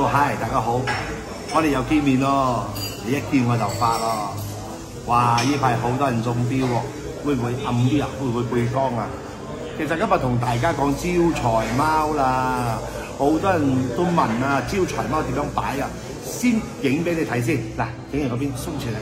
嗨，大家好，我哋又見面咯，你一見我就發咯。哇！呢排好多人中標喎，會唔會暗啲啊？會唔會背光啊？其實今日同大家講招財貓啦，好多人都問啊，招財貓點樣擺啊？先影俾你睇先，嗱，影完嗰邊鬆住你。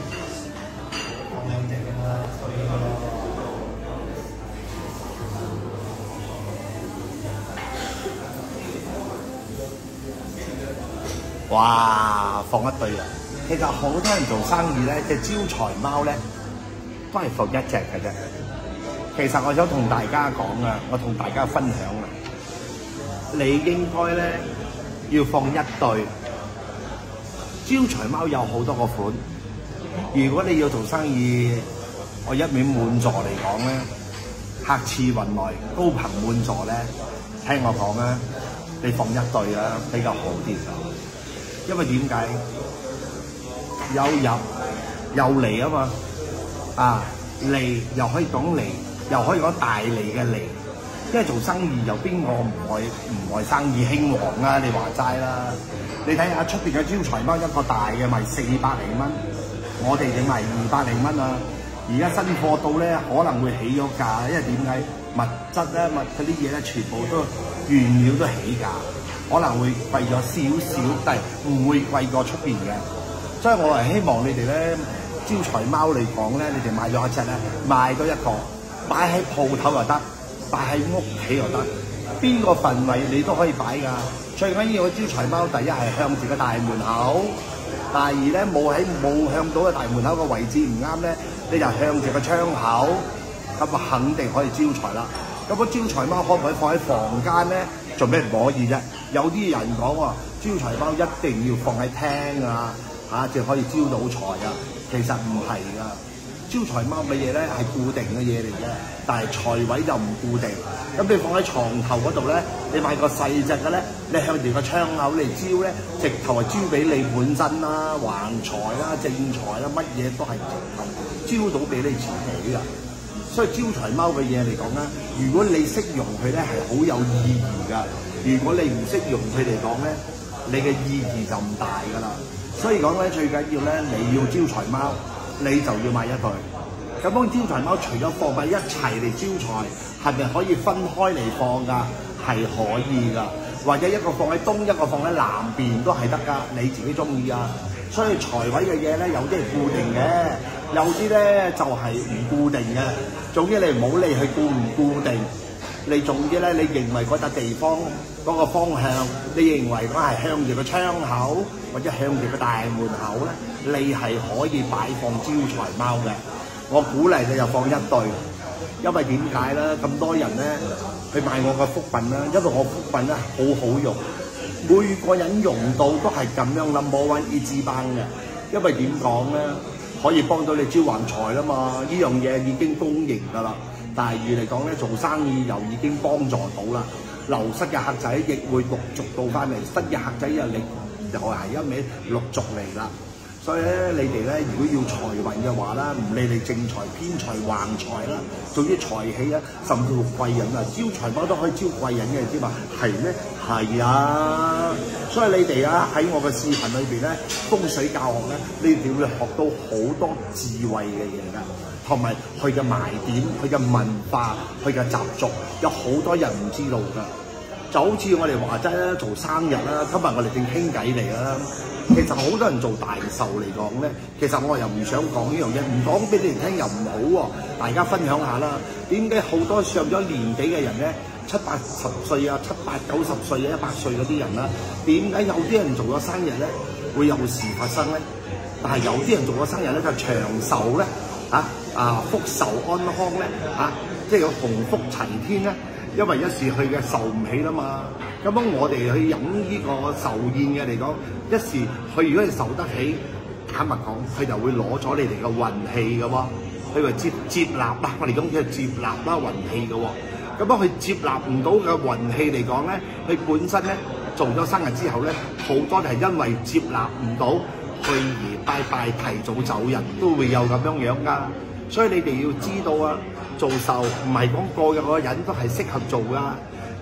哇！放一對啊！其實好多人做生意咧，隻招財貓咧都係放一隻嘅啫。其實我想同大家講啊，我同大家分享啊，你應該咧要放一對招財貓，有好多個款。如果你要做生意，我一面滿座嚟講咧，客似雲來，高朋滿座咧，聽我講啊，你放一對啦，比較好啲。因為點解有入有嚟啊嘛？啊嚟又可以講嚟，又可以講大利嘅嚟。因為做生意又邊個唔愛生意興旺啊？你話齋啦，你睇下出邊嘅招財貓一個大嘅賣400零蚊，我哋整賣200零蚊啊！而家新貨到咧可能會起咗價，因為點解物質咧嗰啲嘢咧全部都原料都起價。可能會貴咗少少，但係唔會貴過出邊嘅，所以我係希望你哋咧招財貓嚟講咧，你哋買咗一隻咧，買多一個，擺喺鋪頭又得，擺喺屋企又得，邊個份位你都可以擺㗎。最緊要個招財貓，第一係向住個大門口，第二咧冇向到個大門口個位置唔啱咧，你就向住個窗口，咁啊肯定可以招財啦。咁個招財貓可唔可以放喺房間咧？做咩唔可以啫？有啲人講喎，招財貓一定要放喺廳啊，就可以招到財啊。其實唔係㗎，招財貓嘅嘢咧係固定嘅嘢嚟嘅，但係財位就唔固定。咁你放喺床頭嗰度咧，你買個細隻嘅咧，你向住個窗口嚟招咧，直頭係招俾你本身啦，橫財啦、正財啦，乜嘢都係直頭招到俾你自己㗎。所以招財貓嘅嘢嚟講咧，如果你識用佢咧，係好有意義㗎。如果你唔識用佢嚟講咧，你嘅意義就唔大㗎啦。所以講咧，最緊要咧，你要招財貓，你就要買一對。咁當招財貓除咗放埋一齊嚟招財，係咪可以分開嚟放㗎？係可以㗎，或者一個放喺東，一個放喺南邊都係得㗎，你自己中意啊。所以財位嘅嘢咧，有啲係固定嘅，有啲咧就係唔固定嘅。總之你唔好理佢固唔固定，你總之咧，你認為嗰笪地方嗰個方向，你認為嗰係向住個窗口或者向住個大門口咧，你係可以擺放招財貓嘅。我鼓勵你就放一對，因為點解咧？咁多人咧去買我嘅福品啦，因為我福品咧好好用，每個人用到都係咁樣number one 一支棒嘅。因為點講咧？可以幫到你招橫財啦嘛，呢樣嘢已經公認㗎啦。第二嚟講咧，做生意又已經幫助到啦。流失嘅客仔亦會陸續到翻嚟，新嘅客仔又係一味陸續嚟啦。所以咧，你哋咧如果要財運嘅話啦，唔理你正財、偏財、橫財啦，總之財氣啊，甚至乎貴人啊，招財貓都可以招貴人嘅，知嘛？係咩？係啊！所以你哋啊喺我嘅視頻裏邊咧，風水教學咧，你哋會學到好多智慧嘅嘢㗎，同埋佢嘅賣點、佢嘅文化、佢嘅習俗，有好多人唔知道㗎。就好似我哋話齋啦，做生日啦，今日我哋正傾偈嚟啦。其實好多人做大壽嚟講咧，其實我又唔想講呢樣嘢，唔講俾你哋聽又唔好喎。大家分享下啦，點解好多上咗年紀嘅人咧，70、80歲啊、70、90歲啊、100歲嗰啲人啦，點解有啲人做咗生日咧會有事發生咧？但係有啲人做咗生日咧就長壽咧，福壽安康咧，即係有鴻福齊天咧。因為一時佢嘅受唔起啦嘛，咁樣我哋去飲呢個壽宴嘅嚟講，一時佢如果係受得起，坦白講，佢就會攞咗你哋嘅運氣嘅喎，佢話接納啦，我哋講叫接納啦運氣嘅喎，咁樣佢接納唔到嘅運氣嚟講咧，佢本身咧做咗生日之後咧，好多係因為接納唔到，去而拜拜提早走人，都會有咁樣㗎。所以你哋要知道啊，做壽唔係講個人都係適合做㗎。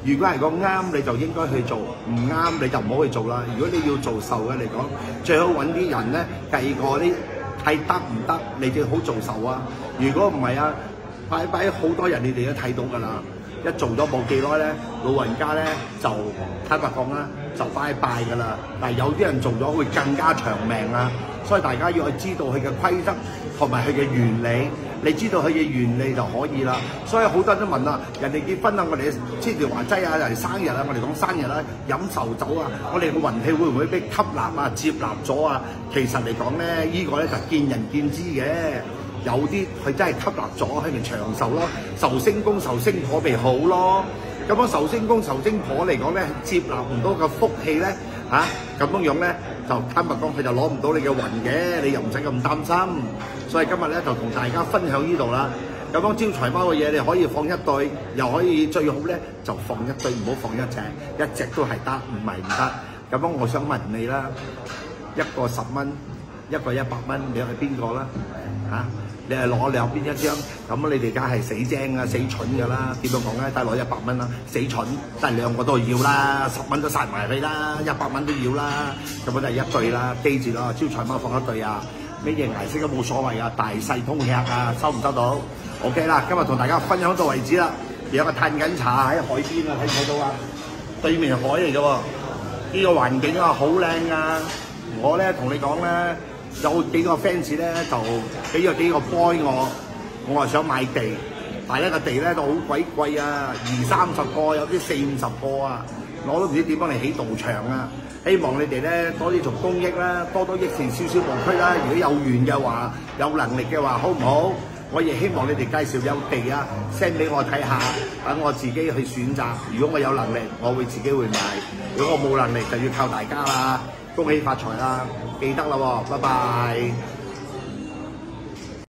如果係個啱你就應該去做，唔啱你就唔好去做啦。如果你要做售嘅嚟講，最好揾啲人咧計過啲睇得唔得，你最好做售啊。如果唔係啊，擺好多人你哋都睇到㗎啦。一做咗冇幾耐咧，老人家咧就坦白講啦，就拜拜㗎啦。但係有啲人做咗會更加長命啊，所以大家要去知道佢嘅規則同埋佢嘅原理。你知道佢嘅原理就可以啦。所以好多人都問啦，人哋結婚啊，我哋黐條環劑啊，人哋生日啊，我哋講生日啦，飲壽酒啊，我哋個運氣會唔會被吸納啊、接納咗啊？其實嚟講咧，呢個咧就見仁見智嘅。有啲佢真係吸納咗，佢咪長壽咯。壽星公壽星婆咪好咯。咁樣壽星公壽星婆嚟講咧，接納唔到個福氣咧咁樣咧，就坦白講佢就攞唔到你嘅運嘅，你又唔使咁擔心。所以今日咧就同大家分享呢度啦。咁樣招財貓嘅嘢，你可以放一對，又可以最好咧就放一對，唔好放一隻，一隻都係得，唔係唔得。咁樣我想問你啦，一個10蚊，一個100蚊，你係邊個啦？你係攞兩邊一張，咁你哋梗係死精啊、死蠢㗎啦！點樣講咧？得攞100蚊啦，死蠢，得兩個都要啦，10蚊都殺埋佢啦，100蚊都要啦，咁就係一對啦。記住啦，招財貓放一對啊，咩嘢顏色都冇所謂啊，大細通吃啊，收唔收到 ？OK 啦，今日同大家分享到為止啦。有個嘆緊茶喺海邊啊，睇唔睇到啊？對面海嚟嘅喎，呢個環境啊好靚啊！我咧同你講咧。有幾個 fans 咧就俾咗幾個 boy 我話想買地，但係呢個地咧都好鬼貴啊，20-30個，有啲40-50個啊，我都唔知點樣嚟起道場啊！希望你哋咧多啲做公益啦，多益善少少無區啦。如果有緣嘅話，有能力嘅話，好唔好？我亦希望你哋介紹有地啊 ，send 俾我睇下，等我自己去選擇。如果我有能力，我會自己會買；如果我冇能力，就要靠大家啦。恭喜發財啦！記得啦喎，拜拜。